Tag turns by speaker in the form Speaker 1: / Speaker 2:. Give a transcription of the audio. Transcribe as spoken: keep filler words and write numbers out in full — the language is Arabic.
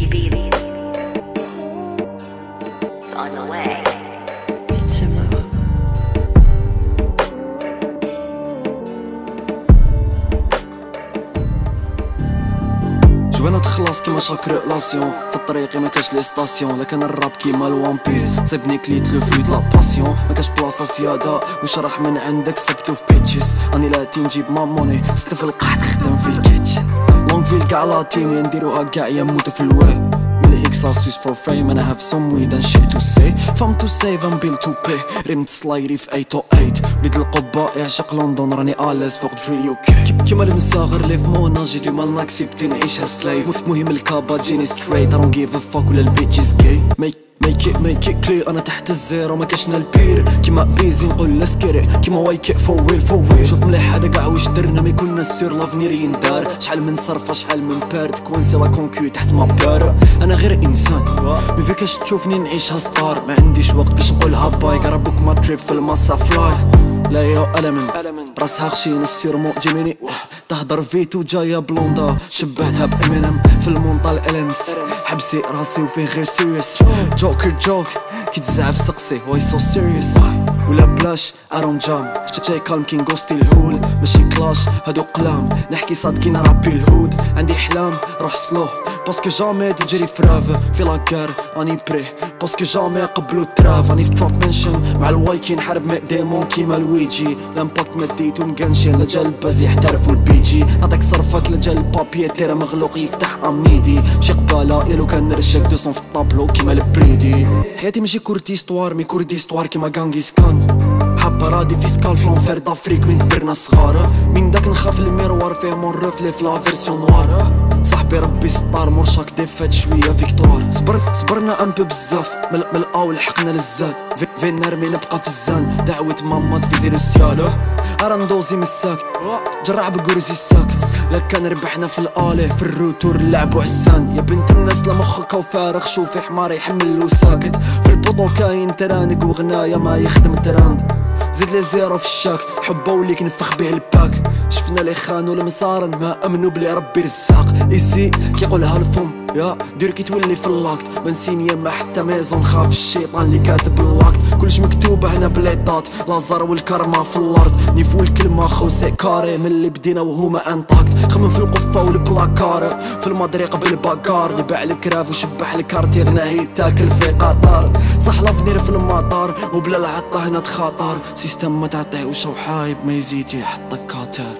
Speaker 1: beat. It's on the way.
Speaker 2: جوانا تخلص كيما شاك ريلاسيون في الطريق ما كاش لي ستاسيون، لكن الراب كيما الوان بيس تصيبني كليت لو فلويد لا باسيون، ما كاش بلاصه زياده واش راح من عندك سبتو في بيتشيس، راني لاتي نجيب ما موني ست في القحط خدام في الكيتشن، لونغ فيل كاع لاتيني نديروها كاع يموتو في الوي Exhaust for fame and I have some weed and shit to say. Fam to save and bill to pay. رمت سلايري في ثمانية أو ثمانية. وليد القبة يعشق لندن راني آلز فوق دريل يو كي. كيما المساغر اللي في مونا جي دو مال ناكسبتي نعيشها سلايف. مهم الكابا تجيني ستريت. I don't give a fuck ولا البيتشيز جاي. Make it make it clear أنا تحت الزيرو ما كاشنا البير، كيما بيزي نقول لسكري كيما وايك فور ويل فور ويل. شوف مليح هذا كاع واش درنا ما يكون السير لافنير يندار، شحال من صرفه شحال من بارد كوانسي لا كونكيو تحت ما بار. انا غير انسان ما فيكاش تشوفني نعيشها ستار، ما عنديش وقت باش نقولها باي قربوك ما تريب في الماسا فلاي. لا يا ألمن راسها خشين السيرمو جيميني تهضر فيتو جاية بلوندا شبهتها بامينم في المونطا الالنس حبسي راسي وفيه غير سيريس جوكر جوك كي تزعف سقسي واي سو سيريس ولا بلاش ارون جام جاي كالم كي نغوستي الهول ماشي كلاش هادو قلام نحكي صادقين رابي الهود عندي احلام روح سلو باسكو جامي تجري فراف في لاكار راني بري باسكو جامي قبلو التراف راني في تروب منشن مع الوايكي نحارب مع ديمون كيما لويجي لامباكت مديتو مكانشين لا جا الباز يحترفو البيجي نعطيك صرفك لا جا البابي تيرا مغلوق يفتح اميدي مشي قباله يالو كان نرشك دوسون في الطابلو كيما البريدي حياتي ماشي كورتي ستوار مي كوردي ستوار كيما غانغيس كان حبة رادي فيسكال فلونفير دافريك وين كبرنا صغار من داك نخاف الميروار فيه مون ريفلي في لا فيرسيون نوار صاحبي ربي ستار مرشاك ديفات شويه فيكتوار صبر صبرنا ان بو بزاف من الاول لحقنا للزاد فين نرمي نبقى في الزان دعوة ماما تفيزي لو سيالو اراندوزي مساك جرع بقرزي الساك لا كان ربحنا في الالي في الروتور لعبو عسان يا بنت الناس لا مخك وفارغ شوفي حمار يحمل وساكت في البوطو كاين ترانق وغنايا ما يخدم تراند زيد لي زيرو في الشاك حبه وليك نفخ به الباك شفنا لي خانو المصارن ما امنوا بلي ربي رزاق ايسي كيقولها الفم يا دير كي تولي في اللاكت ما نسيني ما حتى ميزون خاف الشيطان اللي كاتب اللاكت كلش مكتوب هنا بليطات لازار والكرمه في الارض نيفو الكلمه خو سي كاري من اللي بدينا وهما انطاكت خمم في القفه والبلاكار في المدريق بالباكار نباع الكراف وشبح الكارتي غناه يتاكل في قطار صح لافنير في المطار وبلا العطه هنا تخاطر سيستم ما تعطيهوش وحايب ما يزيد يحطك كاتر